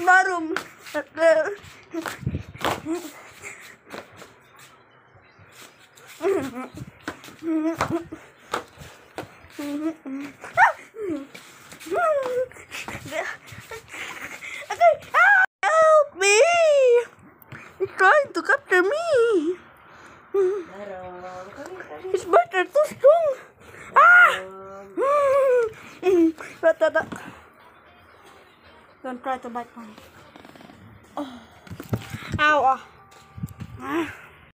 barom. Help me! He's trying to capture me. His bites are too strong. Don't try to bite me. Oh. Ow.